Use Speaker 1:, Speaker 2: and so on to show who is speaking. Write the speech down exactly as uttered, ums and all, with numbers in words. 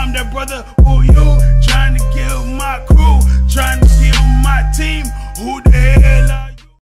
Speaker 1: I'm that brother who you trying to kill my crew, trying to kill my team. Who